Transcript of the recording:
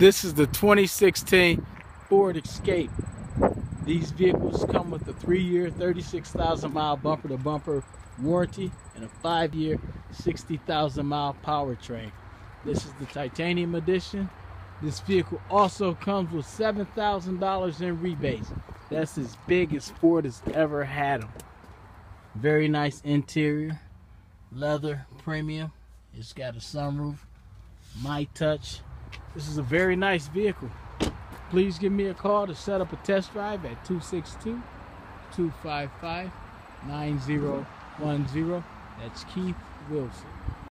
This is the 2016 Ford Escape. These vehicles come with a 3-year, 36,000-mile bumper-to-bumper warranty and a 5-year, 60,000-mile powertrain. This is the titanium edition. This vehicle also comes with $7,000 in rebates. That's as big as Ford has ever had them. Very nice interior, leather, premium. It's got a sunroof, my touch. This is a very nice vehicle. Please give me a call to set up a test drive at 262-255-9010. That's Keith Wilson.